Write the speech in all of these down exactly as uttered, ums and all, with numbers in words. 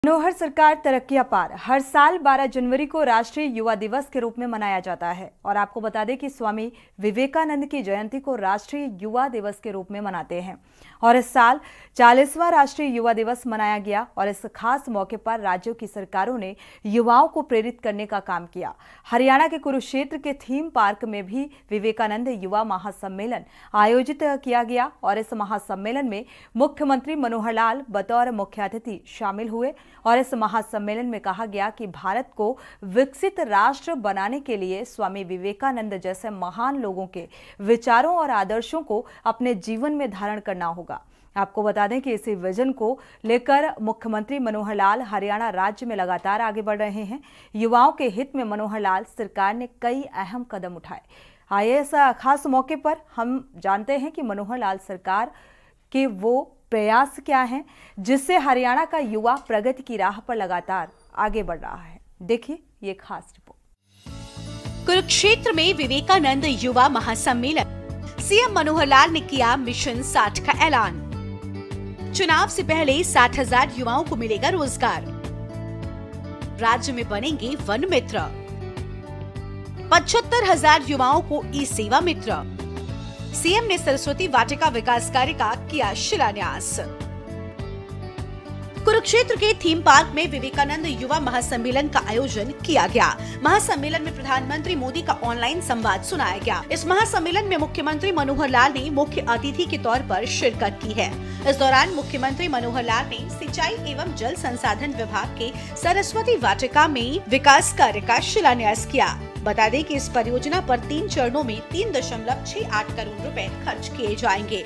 मनोहर सरकार तरक्की पार। हर साल बारह जनवरी को राष्ट्रीय युवा दिवस के रूप में मनाया जाता है और आपको बता दें कि स्वामी विवेकानंद की जयंती को राष्ट्रीय युवा दिवस के रूप में मनाते हैं और इस साल चालीसवां राष्ट्रीय युवा दिवस मनाया गया और इस खास मौके पर राज्यों की सरकारों ने युवाओं को प्रेरित करने का काम किया। हरियाणा के कुरुक्षेत्र के थीम पार्क में भी विवेकानंद युवा महासम्मेलन आयोजित किया गया और इस महासम्मेलन में मुख्यमंत्री मनोहर लाल बतौर मुख्य अतिथि शामिल हुए और इस महासम्मेलन में कहा गया कि भारत को विकसित राष्ट्र बनाने के लिए स्वामी विवेकानंद जैसे महान लोगों के विचारों और आदर्शों को अपने जीवन में धारण करना होगा। आपको बता दें कि इसी विजन को लेकर मुख्यमंत्री मनोहर लाल हरियाणा राज्य में लगातार आगे बढ़ रहे हैं। युवाओं के हित में मनोहर लाल सरकार ने कई अहम कदम उठाए। आइए इस खास मौके पर हम जानते हैं कि मनोहर लाल सरकार के वो प्रयास क्या हैं जिससे हरियाणा का युवा प्रगति की राह पर लगातार आगे बढ़ रहा है। देखिए ये खास रिपोर्ट। कुरुक्षेत्र में विवेकानंद युवा महासम्मेलन, सीएम मनोहर लाल ने किया मिशन साठ का ऐलान। चुनाव से पहले साठ हजार युवाओं को मिलेगा रोजगार। राज्य में बनेंगे वन मित्र। पचहत्तर हजार युवाओं को ई सेवा मित्र। सीएम ने सरस्वती वाटिका विकास कार्य का किया शिलान्यास। कुरुक्षेत्र के थीम पार्क में विवेकानंद युवा महासम्मेलन का आयोजन किया गया। महासम्मेलन में प्रधानमंत्री मोदी का ऑनलाइन संवाद सुनाया गया। इस महासम्मेलन में मुख्यमंत्री मनोहर लाल ने मुख्य अतिथि के तौर पर शिरकत की है। इस दौरान मुख्यमंत्री मनोहर लाल ने सिंचाई एवं जल संसाधन विभाग के सरस्वती वाटिका में विकास कार्य का शिलान्यास किया। बता दें कि इस परियोजना पर तीन चरणों में तीन दशमलव छह आठ करोड़ रुपए खर्च किए जाएंगे।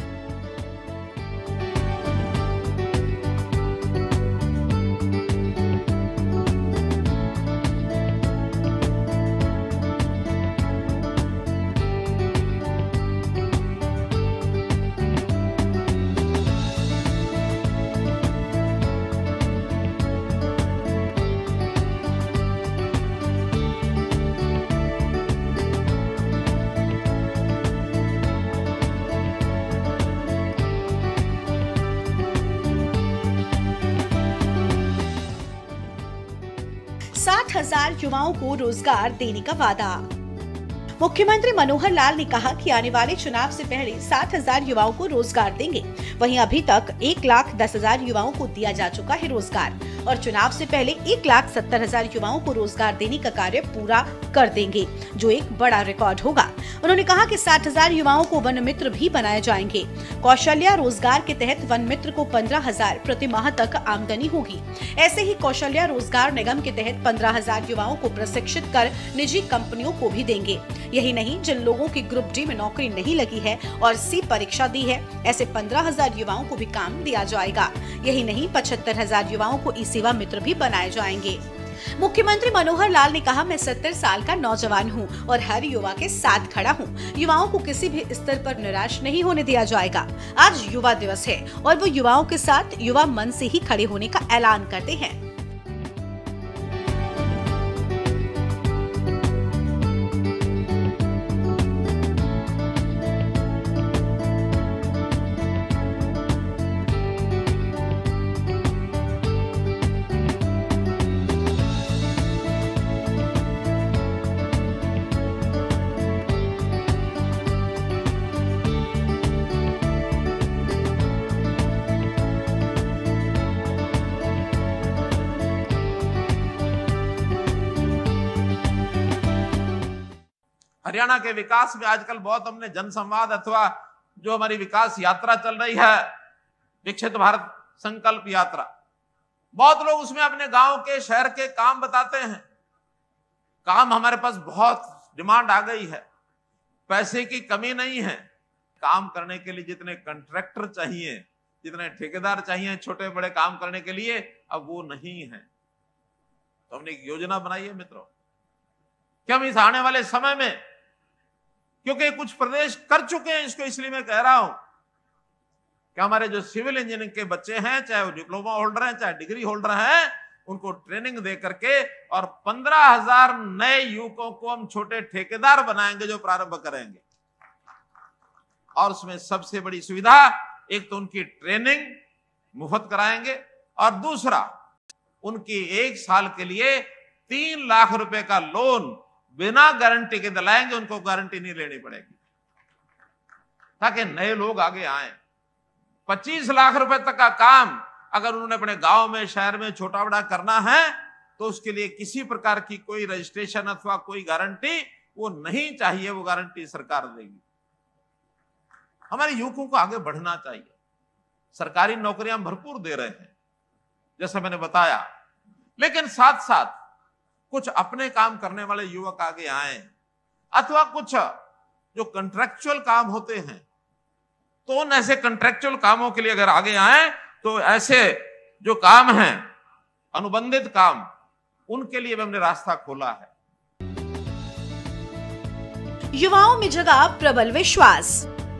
साठ हजार युवाओं को रोजगार देने का वादा। मुख्यमंत्री मनोहर लाल ने कहा कि आने वाले चुनाव से पहले साठ हजार युवाओं को रोजगार देंगे। वहीं अभी तक एक लाख दस हजार युवाओं को दिया जा चुका है रोजगार और चुनाव से पहले एक लाख सत्तर हजार युवाओं को रोजगार देने का कार्य पूरा कर देंगे, जो एक बड़ा रिकॉर्ड होगा। उन्होंने कहा कि साठ हजार युवाओं को वन मित्र भी बनाए जाएंगे। कौशल्या रोजगार के तहत वन मित्र को पंद्रह हजार प्रति माह तक आमदनी होगी। ऐसे ही कौशल्या रोजगार निगम के तहत पंद्रह हजार युवाओं को प्रशिक्षित कर निजी कंपनियों को भी देंगे। यही नहीं, जिन लोगों की ग्रुप डी में नौकरी नहीं लगी है और सी परीक्षा दी है, ऐसे पंद्रह हजार युवाओं को भी काम दिया जाएगा। यही नहीं, पचहत्तर हजार युवाओं को ई सेवा मित्र भी बनाए जाएंगे। मुख्यमंत्री मनोहर लाल ने कहा, मैं सत्तर साल का नौजवान हूं और हर युवा के साथ खड़ा हूं। युवाओं को किसी भी स्तर पर निराश नहीं होने दिया जाएगा। आज युवा दिवस है और वो युवाओं के साथ युवा मन से ही खड़े होने का ऐलान करते हैं। हरियाणा के विकास में आजकल बहुत हमने जनसंवाद अथवा जो हमारी विकास यात्रा चल रही है, विकसित भारत संकल्प यात्रा, बहुत लोग उसमें अपने गांव के शहर के काम बताते हैं। काम हमारे पास बहुत डिमांड आ गई है, पैसे की कमी नहीं है। काम करने के लिए जितने कॉन्ट्रैक्टर चाहिए, जितने ठेकेदार चाहिए छोटे बड़े काम करने के लिए, अब वो नहीं है। तो हमने एक योजना बनाई है मित्रों कि हम इस आने वाले समय में, क्योंकि कुछ प्रदेश कर चुके हैं, इसको इसलिए मैं कह रहा हूं कि हमारे जो सिविल इंजीनियरिंग के बच्चे हैं, चाहे वो डिप्लोमा होल्डर हैं चाहे डिग्री होल्डर हैं, उनको ट्रेनिंग दे करके और पंद्रह हजार नए युवकों को हम छोटे ठेकेदार बनाएंगे जो प्रारंभ करेंगे। और उसमें सबसे बड़ी सुविधा, एक तो उनकी ट्रेनिंग मुफ्त कराएंगे और दूसरा उनकी एक साल के लिए तीन लाख रुपए का लोन बिना गारंटी के दिलाएंगे, उनको गारंटी नहीं लेनी पड़ेगी, ताकि नए लोग आगे आए। पच्चीस लाख रुपए तक का काम अगर उन्होंने अपने गांव में, शहर में छोटा बड़ा करना है तो उसके लिए किसी प्रकार की कोई रजिस्ट्रेशन अथवा कोई गारंटी वो नहीं चाहिए, वो गारंटी सरकार देगी। हमारे युवकों को आगे बढ़ना चाहिए। सरकारी नौकरियां भरपूर दे रहे हैं जैसा मैंने बताया, लेकिन साथ साथ कुछ अपने काम करने वाले युवक आगे आए, अथवा कुछ जो कंट्रैक्चुअल काम होते हैं तो उन ऐसे कंट्रैक्चुअल कामों के लिए अगर आगे आए तो ऐसे जो काम हैं अनुबंधित काम, उनके लिए भी हमने रास्ता खोला है। युवाओं में जगा प्रबल विश्वास।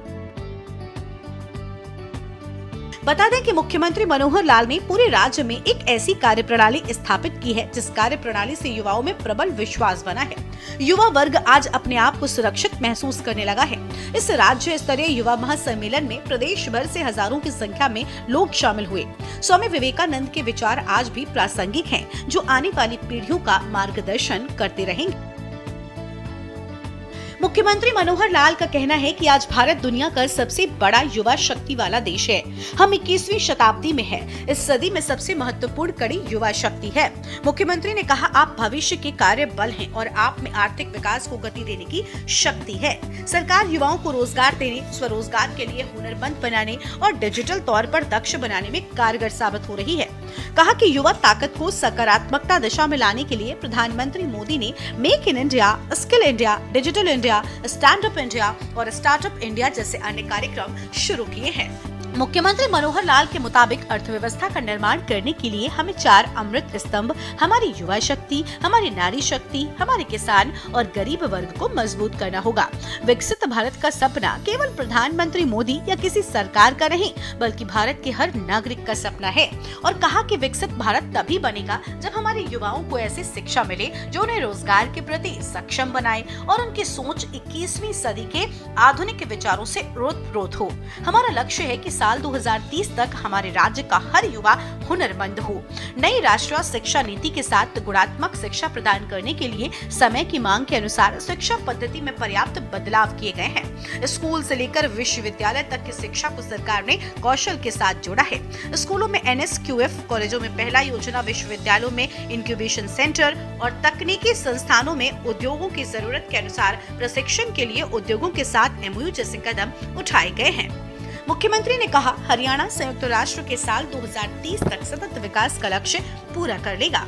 बता दें कि मुख्यमंत्री मनोहर लाल ने पूरे राज्य में एक ऐसी कार्यप्रणाली स्थापित की है जिस कार्यप्रणाली से युवाओं में प्रबल विश्वास बना है। युवा वर्ग आज अपने आप को सुरक्षित महसूस करने लगा है। इस राज्य स्तरीय युवा महासम्मेलन में प्रदेश भर से हजारों की संख्या में लोग शामिल हुए। स्वामी विवेकानंद के विचार आज भी प्रासंगिक हैं, जो आने वाली पीढ़ियों का मार्गदर्शन करते रहेंगे। मुख्यमंत्री मनोहर लाल का कहना है कि आज भारत दुनिया का सबसे बड़ा युवा शक्ति वाला देश है। हम इक्कीसवीं शताब्दी में हैं। इस सदी में सबसे महत्वपूर्ण कड़ी युवा शक्ति है। मुख्यमंत्री ने कहा, आप भविष्य के कार्य बल हैं और आप में आर्थिक विकास को गति देने की शक्ति है। सरकार युवाओं को रोजगार देने, स्वरोजगार के लिए हुनरमंद बनाने और डिजिटल तौर पर दक्ष बनाने में कारगर साबित हो रही है। कहा कि युवा ताकत को सकारात्मकता दिशा में लाने के लिए प्रधानमंत्री मोदी ने make in India, skill India, digital India, stand up India और स्टार्टअप इंडिया जैसे अन्य कार्यक्रम शुरू किए हैं। मुख्यमंत्री मनोहर लाल के मुताबिक अर्थव्यवस्था का निर्माण करने के लिए हमें चार अमृत स्तंभ, हमारी युवा शक्ति, हमारी नारी शक्ति, हमारे किसान और गरीब वर्ग को मजबूत करना होगा। विकसित भारत का सपना केवल प्रधानमंत्री मोदी या किसी सरकार का नहीं, बल्कि भारत के हर नागरिक का सपना है। और कहा कि विकसित भारत तभी बनेगा जब हमारे युवाओं को ऐसी शिक्षा मिले जो उन्हें रोजगार के प्रति सक्षम बनाए और उनकी सोच इक्कीसवीं सदी के आधुनिक विचारों से ओतप्रोत हो। हमारा लक्ष्य है कि साल दो हज़ार तीस तक हमारे राज्य का हर युवा हुनरमंद हो। नई राष्ट्रीय शिक्षा नीति के साथ गुणात्मक शिक्षा प्रदान करने के लिए समय की मांग के अनुसार शिक्षा पद्धति में पर्याप्त बदलाव किए गए हैं। स्कूल से लेकर विश्वविद्यालय तक की शिक्षा को सरकार ने कौशल के साथ जोड़ा है। स्कूलों में एन एस क्यू एफ, कॉलेजों में पहला योजना, विश्वविद्यालयों में इंक्यूबेशन सेंटर और तकनीकी संस्थानों में उद्योगों की जरूरत के अनुसार प्रशिक्षण के लिए उद्योगों के साथ एम ओ यू जैसे कदम उठाए गए हैं। मुख्यमंत्री ने कहा, हरियाणा संयुक्त राष्ट्र के साल दो हज़ार तीस तक सतत विकास का लक्ष्य पूरा कर लेगा।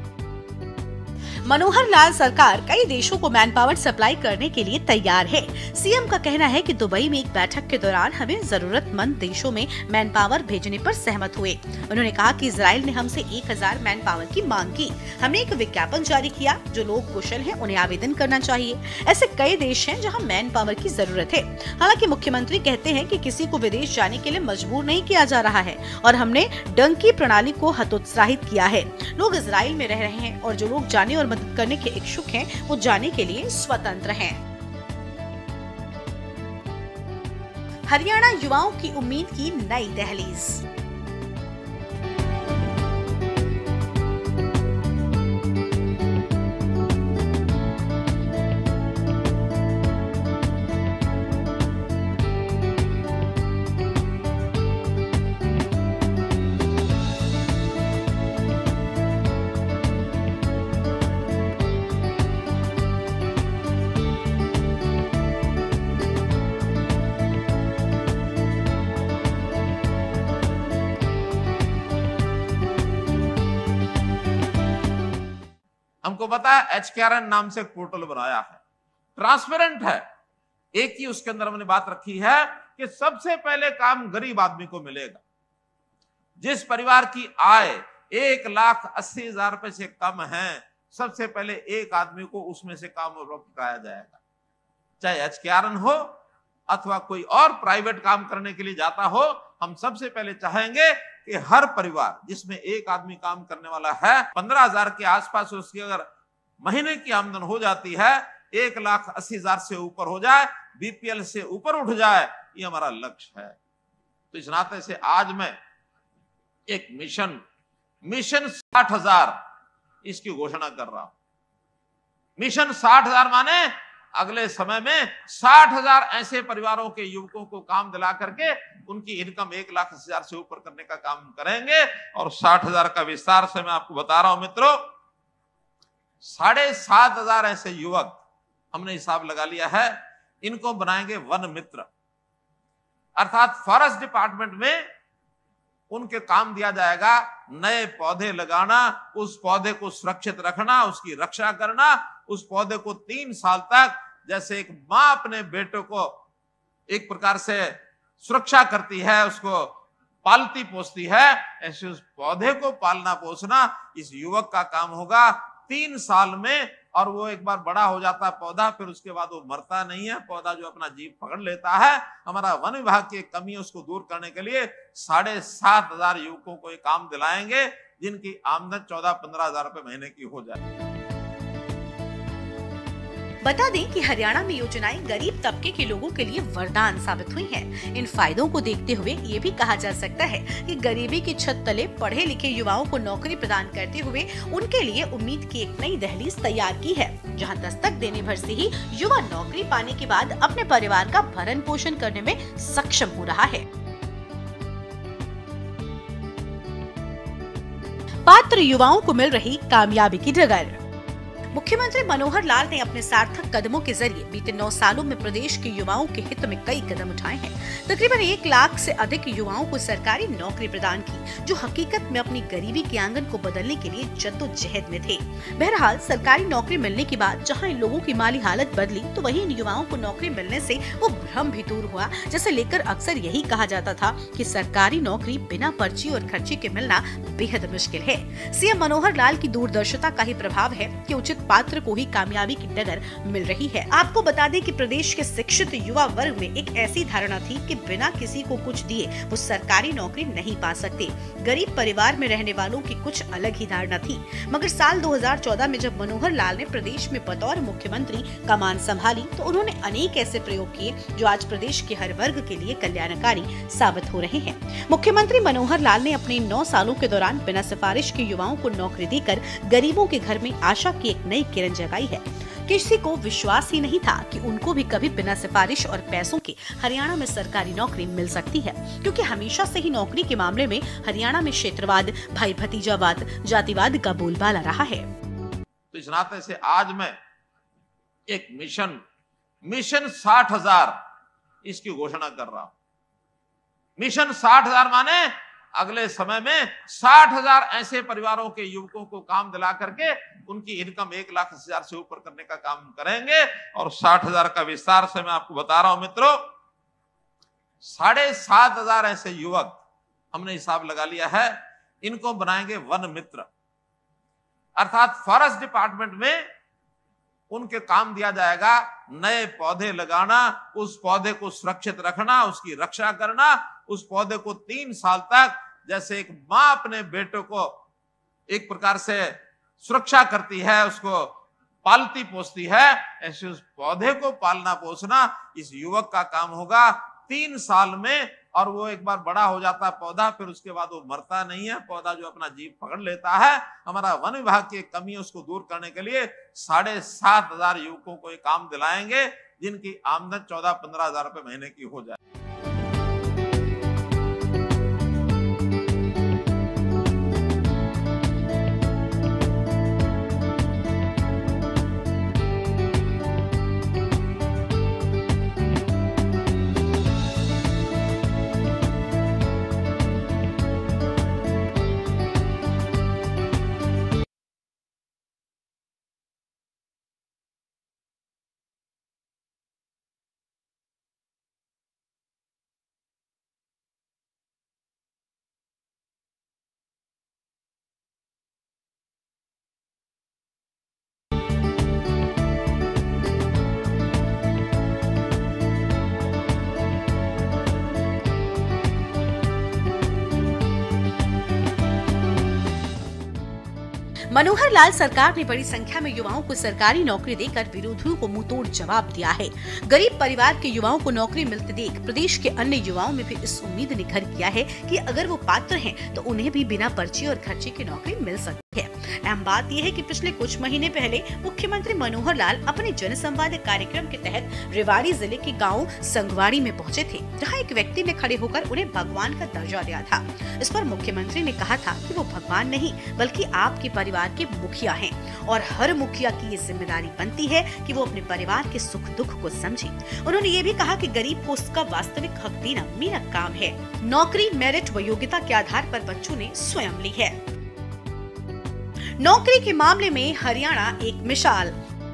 मनोहर लाल सरकार कई देशों को मैन पावर सप्लाई करने के लिए तैयार है। सीएम का कहना है कि दुबई में एक बैठक के दौरान हमें जरूरतमंद देशों में मैन पावर भेजने पर सहमत हुए। उन्होंने कहा कि इजराइल ने हमसे एक हज़ार मैन पावर की मांग की। हमने एक विज्ञापन जारी किया, जो लोग कुशल हैं उन्हें आवेदन करना चाहिए। ऐसे कई देश हैं जहां मैन पावर की जरूरत है। हालांकि मुख्यमंत्री कहते हैं कि किसी को विदेश जाने के लिए मजबूर नहीं किया जा रहा है और हमने डंकी प्रणाली को हतोत्साहित किया है। लोग इजराइल में रह रहे हैं और जो लोग जाने और मदद करने के इच्छुक हैं, वो जाने के लिए स्वतंत्र हैं। हरियाणा युवाओं की उम्मीद की नई दहलीज। हमको पता है एच के आर एन नाम से एक पोर्टल बनाया है, ट्रांसपेरेंट है। एक ही उसके अंदर हमने बात रखी है कि सबसे पहले काम गरीब आदमी को मिलेगा। जिस परिवार की आय एक लाख अस्सी हजार रुपए से कम है, सबसे पहले एक आदमी को उसमें से काम उपलब्ध कराया जाएगा। चाहे एच के आर एन हो अथवा कोई और प्राइवेट काम करने के लिए जाता हो, हम सबसे पहले चाहेंगे कि हर परिवार जिसमें एक आदमी काम करने वाला है, पंद्रह हजार के आसपास उसकी अगर महीने की आमदन हो जाती है, एक लाख अस्सी हजार से ऊपर हो जाए, बी पी एल से ऊपर उठ जाए, ये हमारा लक्ष्य है। तो इस नाते से आज मैं एक मिशन मिशन साठ हजार इसकी घोषणा कर रहा हूं। मिशन साठ हजार माने अगले समय में साठ हजार ऐसे परिवारों के युवकों को काम दिला करके उनकी इनकम एक लाख अस्सी हजार से ऊपर करने का काम करेंगे। और साठ हजार का विस्तार से मैं आपको बता रहा हूं मित्रों, साढ़े सात हजार ऐसे युवक हमने हिसाब लगा लिया है, इनको बनाएंगे वन मित्र, अर्थात फॉरेस्ट डिपार्टमेंट में उनके काम दिया जाएगा नए पौधे लगाना, उस पौधे को सुरक्षित रखना, उसकी रक्षा करना, उस पौधे को तीन साल तक जैसे एक मां अपने बेटे को एक प्रकार से सुरक्षा करती है, उसको पालती पोसती है, ऐसे उस पौधे को पालना पोसना इस युवक का काम होगा तीन साल में। और वो एक बार बड़ा हो जाता है पौधा, फिर उसके बाद वो मरता नहीं है, पौधा जो अपना जीव पकड़ लेता है। हमारा वन विभाग की कमी है, उसको दूर करने के लिए साढ़े सात हजार युवकों को ये काम दिलाएंगे, जिनकी आमदन चौदह पंद्रह हजार रुपए महीने की हो जाए। बता दें कि हरियाणा में योजनाएं गरीब तबके के लोगों के लिए वरदान साबित हुई हैं। इन फायदों को देखते हुए ये भी कहा जा सकता है कि गरीबी की छत तले पढ़े लिखे युवाओं को नौकरी प्रदान करते हुए उनके लिए उम्मीद की एक नई दहलीज तैयार की है, जहां दस्तक देने भर से ही युवा नौकरी पाने के बाद अपने परिवार का भरण पोषण करने में सक्षम हो रहा है। पात्र युवाओं को मिल रही कामयाबी की डगर। मुख्यमंत्री मनोहर लाल ने अपने सार्थक कदमों के जरिए बीते नौ सालों में प्रदेश के युवाओं के हित में कई कदम उठाए हैं। तकरीबन एक लाख से अधिक युवाओं को सरकारी नौकरी प्रदान की, जो हकीकत में अपनी गरीबी के आंगन को बदलने के लिए जद्दोजहद में थे। बहरहाल सरकारी नौकरी मिलने के बाद जहां इन लोगों की माली हालत बदली, तो वहीं इन युवाओं को नौकरी मिलने से वो भ्रम भी दूर हुआ, जिसे लेकर अक्सर यही कहा जाता था कि सरकारी नौकरी बिना पर्ची और खर्चे के मिलना बेहद मुश्किल है। सीएम मनोहर लाल की दूरदर्शिता का ही प्रभाव है कि उचित पात्र को ही कामयाबी की डगर मिल रही है। आपको बता दें कि प्रदेश के शिक्षित युवा वर्ग में एक ऐसी धारणा थी कि बिना किसी को कुछ दिए वो सरकारी नौकरी नहीं पा सकते। गरीब परिवार में रहने वालों की कुछ अलग ही धारणा थी। मगर साल दो हज़ार चौदह में जब मनोहर लाल ने प्रदेश में बतौर मुख्यमंत्री कमान संभाली, तो उन्होंने अनेक ऐसे प्रयोग किए जो आज प्रदेश के हर वर्ग के लिए कल्याणकारी साबित हो रहे हैं। मुख्यमंत्री मनोहर लाल ने अपने नौ सालों के दौरान बिना सिफारिश के युवाओं को नौकरी देकर गरीबों के घर में आशा की एक नई किरण जगाई है। किसी को विश्वास ही नहीं था कि उनको भी कभी बिना सिफारिश और पैसों के हरियाणा में सरकारी नौकरी मिल सकती है, क्योंकि हमेशा से ही नौकरी के मामले में हरियाणा में क्षेत्रवाद, भाई भतीजावाद, जातिवाद का बोलबाला रहा है। तो इस नाते से आज मैं एक मिशन मिशन साठ हजार इसकी घोषणा कर रहा हूं। मिशन साठ हजार माने अगले समय में साठ हजार ऐसे परिवारों के युवकों को काम दिला करके उनकी इनकम एक लाख अस्सी हजार से ऊपर करने का काम करेंगे। और साठ हजार का विस्तार से मैं आपको बता रहा हूं मित्रों, साढ़े सात हजार ऐसे युवक हमने हिसाब लगा लिया है, इनको बनाएंगे वन मित्र, अर्थात फॉरेस्ट डिपार्टमेंट में उनके काम दिया जाएगा नए पौधे लगाना, उस पौधे को सुरक्षित रखना, उसकी रक्षा करना, उस पौधे को तीन साल तक जैसे एक मां अपने बेटे को एक प्रकार से सुरक्षा करती है, उसको पालती पोसती है, ऐसे उस पौधे को पालना पोसना इस युवक का काम होगा तीन साल में। और वो एक बार बड़ा हो जाता है पौधा, फिर उसके बाद वो मरता नहीं है, पौधा जो अपना जीव पकड़ लेता है। हमारा वन विभाग की कमी है, उसको दूर करने के लिए साढ़े सात हजार युवकों को ये काम दिलाएंगे, जिनकी आमदन चौदह पंद्रह हजार रुपए महीने की हो जाए। मनोहर लाल सरकार ने बड़ी संख्या में युवाओं को सरकारी नौकरी देकर विरोधियों को मुंहतोड़ जवाब दिया है। गरीब परिवार के युवाओं को नौकरी मिलते देख प्रदेश के अन्य युवाओं में भी इस उम्मीद ने घर किया है कि अगर वो पात्र हैं तो उन्हें भी बिना पर्ची और खर्चे की नौकरी मिल सकती है। अहम बात यह है कि पिछले कुछ महीने पहले मुख्यमंत्री मनोहर लाल अपने जनसंवाद कार्यक्रम के तहत रेवाड़ी जिले के गाँव संगवाड़ी में पहुँचे थे, जहाँ एक व्यक्ति ने खड़े होकर उन्हें भगवान का दर्जा दिया था। इस पर मुख्यमंत्री ने कहा था कि वो भगवान नहीं बल्कि आपके परिवार के मुखिया हैं और हर मुखिया की ये जिम्मेदारी बनती है कि वो अपने परिवार के सुख दुख को समझे। उन्होंने ये भी कहा कि गरीब को उसका वास्तविक हक देना मेरा काम है। नौकरी मेरिट व योग्यता के आधार पर बच्चों ने स्वयं ली है। नौकरी के मामले में हरियाणा एक मिसाल।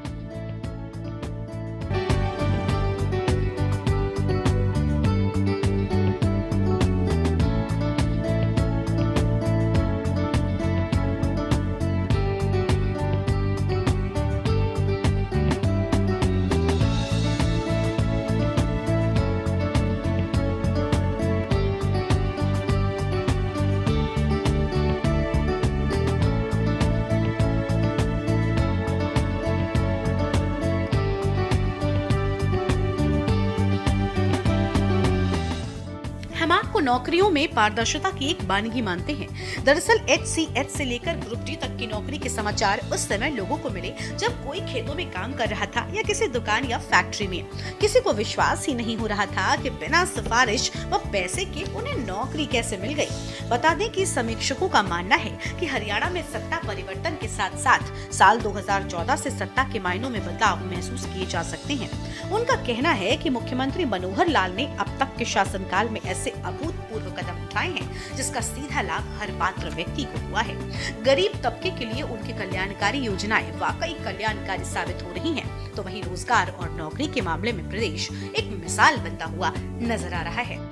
हम आपको नौकरियों में पारदर्शिता की एक वानगी मानते हैं। दरअसल एच सी एच से लेकर ग्रुप डी तक की नौकरी के समाचार उस समय लोगों को मिले जब कोई खेतों में काम कर रहा था या किसी दुकान या फैक्ट्री में। किसी को विश्वास ही नहीं हो रहा था कि बिना सिफारिश व पैसे के उन्हें नौकरी कैसे मिल गई। बता दें कि समीक्षकों का मानना है कि हरियाणा में सत्ता परिवर्तन के साथ साथ साल दो हज़ार चौदह से सत्ता के मायनों में बदलाव महसूस किए जा सकते हैं। उनका कहना है कि मुख्यमंत्री मनोहर लाल ने अब तक के शासनकाल में ऐसे अभूतपूर्व कदम उठाए हैं जिसका सीधा लाभ हर पात्र व्यक्ति को हुआ है। गरीब तबके के लिए उनकी कल्याणकारी योजनाएं वाकई कल्याणकारी साबित हो रही हैं, तो वहीं रोजगार और नौकरी के मामले में प्रदेश एक मिसाल बनता हुआ नजर आ रहा है।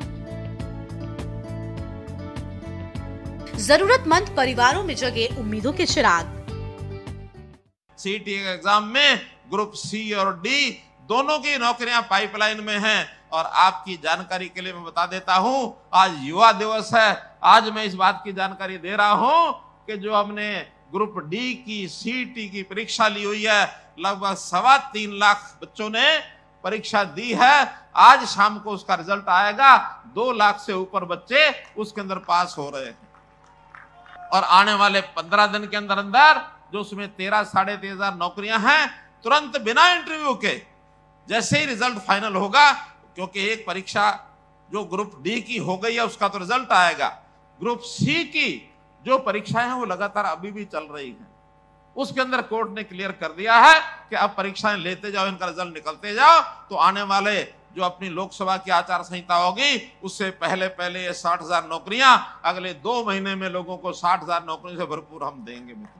जरूरतमंद परिवारों में जगे उम्मीदों के चिराग। सीटी एग्जाम में ग्रुप सी और डी दोनों की नौकरियां पाइपलाइन में हैं। और आपकी जानकारी के लिए मैं बता देता हूं, आज युवा दिवस है। आज मैं इस बात की जानकारी दे रहा हूं कि जो हमने ग्रुप डी की सीटी की परीक्षा ली हुई है, लगभग सवा तीन लाख बच्चों ने परीक्षा दी है। आज शाम को उसका रिजल्ट आएगा। दो लाख से ऊपर बच्चे उसके अंदर पास हो रहे हैं और आने वाले पंद्रह दिन के अंदर अंदर जो उसमें तेरह साढ़े तेरह हजार नौकरियां हैं, तुरंत बिना इंटरव्यू के जैसे ही रिजल्ट फाइनल होगा, क्योंकि एक परीक्षा जो ग्रुप डी की हो गई है उसका तो रिजल्ट आएगा, ग्रुप सी की जो परीक्षाएं हैं वो लगातार अभी भी चल रही हैं। उसके अंदर कोर्ट ने क्लियर कर दिया है कि अब परीक्षाएं लेते जाओ, इनका रिजल्ट निकलते जाओ, तो आने वाले जो अपनी लोकसभा की आचार संहिता होगी उससे पहले पहले ये साठ हजार नौकरियां अगले दो महीने में लोगों को साठ हजार नौकरियों से भरपूर हम देंगे मित्रों।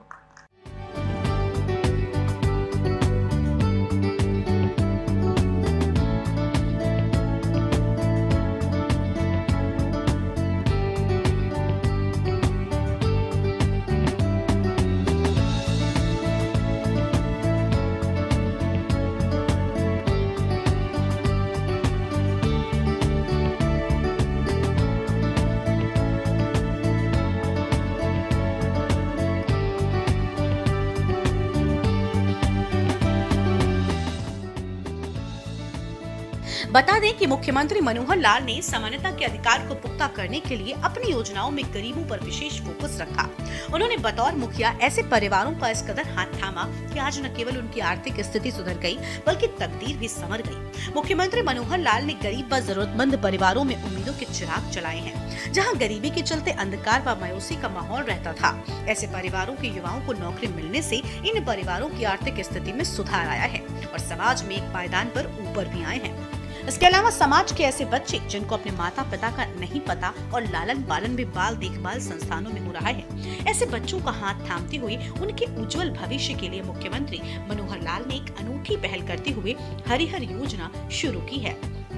बता दें कि मुख्यमंत्री मनोहर लाल ने समानता के अधिकार को पुख्ता करने के लिए अपनी योजनाओं में गरीबों पर विशेष फोकस रखा। उन्होंने बतौर मुखिया ऐसे परिवारों का इस कदर हाथ थामा कि आज न केवल उनकी आर्थिक स्थिति सुधर गई बल्कि तकदीर भी संवर गई। मुख्यमंत्री मनोहर लाल ने गरीब व जरूरतमंद परिवारों में उम्मीदों के चिराग जलाए हैं। जहाँ गरीबी के चलते अंधकार व मायूसी का माहौल रहता था, ऐसे परिवारों के युवाओं को नौकरी मिलने से इन परिवारों की आर्थिक स्थिति में सुधार आया है और समाज में एक पायदान पर ऊपर भी आए हैं। इसके अलावा समाज के ऐसे बच्चे जिनको अपने माता पिता का नहीं पता और लालन पालन भी बाल देखभाल संस्थानों में हो रहा है, ऐसे बच्चों का हाथ थामते हुए उनके उज्जवल भविष्य के लिए मुख्यमंत्री मनोहर लाल ने एक अनूठी पहल करते हुए हरिहर योजना शुरू की है।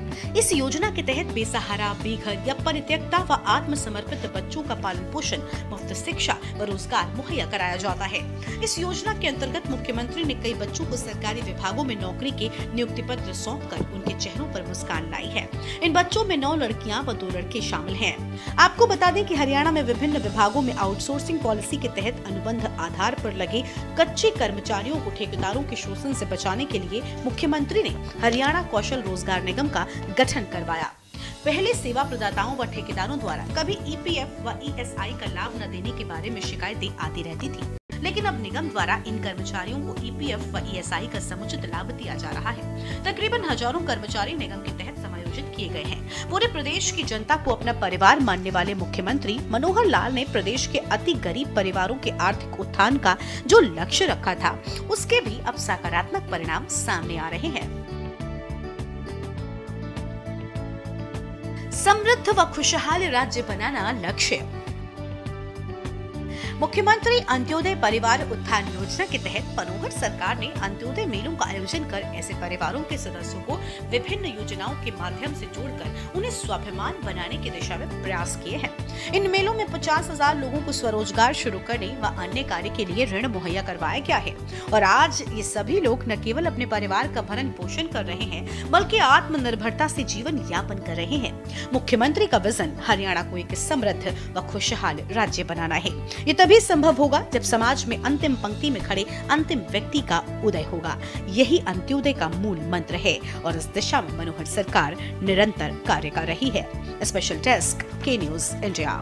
इस योजना के तहत बेसहारा, बेघर या परित्यक्ता व आत्मसमर्पित बच्चों का पालन पोषण, मुफ्त शिक्षा व रोजगार मुहैया कराया जाता है। इस योजना के अंतर्गत मुख्यमंत्री ने कई बच्चों को सरकारी विभागों में नौकरी के नियुक्ति पत्र सौंप कर उनके चेहरों पर मुस्कान लाई है। इन बच्चों में नौ लड़कियां व दो लड़के शामिल हैं। आपको बता दें कि हरियाणा में विभिन्न विभागों में आउटसोर्सिंग पॉलिसी के तहत अनुबंध आधार पर लगे कच्चे कर्मचारियों को ठेकेदारों के शोषण से बचाने के लिए मुख्यमंत्री ने हरियाणा कौशल रोजगार निगम का गठन करवाया। पहले सेवा प्रदाताओं व ठेकेदारों द्वारा कभी ईपीएफ व ईएसआई का लाभ न देने के बारे में शिकायतें आती रहती थी, लेकिन अब निगम द्वारा इन कर्मचारियों को ईपीएफ व ईएसआई का समुचित लाभ दिया जा रहा है। तकरीबन हजारों कर्मचारी निगम के तहत समायोजित किए गए हैं। पूरे प्रदेश की जनता को अपना परिवार मानने वाले मुख्यमंत्री मनोहर लाल ने प्रदेश के अति गरीब परिवारों के आर्थिक उत्थान का जो लक्ष्य रखा था, उसके भी अब सकारात्मक परिणाम सामने आ रहे हैं। समृद्ध व खुशहाल राज्य बनाना लक्ष्य। मुख्यमंत्री अंत्योदय परिवार उत्थान योजना के तहत मनोहर सरकार ने अंत्योदय मेलों का आयोजन कर ऐसे परिवारों के सदस्यों को विभिन्न योजनाओं के माध्यम से जोड़कर उन्हें स्वाभिमान बनाने की दिशा में प्रयास किए हैं। इन मेलों में पचास हजार लोगों को स्वरोजगार शुरू करने व अन्य कार्य के लिए ऋण मुहैया करवाया गया है और आज ये सभी लोग न केवल अपने परिवार का भरण पोषण कर रहे हैं, बल्कि आत्मनिर्भरता से जीवन यापन कर रहे हैं। मुख्यमंत्री का विजन हरियाणा को एक समृद्ध व खुशहाल राज्य बनाना है। ये तभी संभव होगा जब समाज में अंतिम पंक्ति में खड़े अंतिम व्यक्ति का उदय होगा। यही अंत्योदय का मूल मंत्र है और इस दिशा में मनोहर सरकार निरंतर कार्य कर रही है। Special desk, K news India.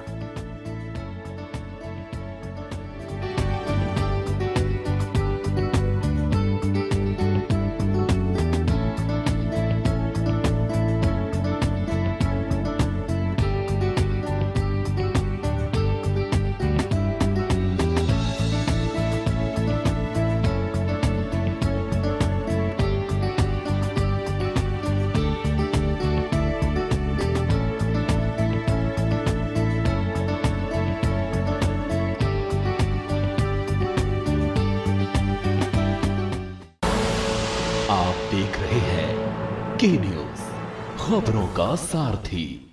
आप देख रहे हैं के न्यूज, खबरों का सारथी।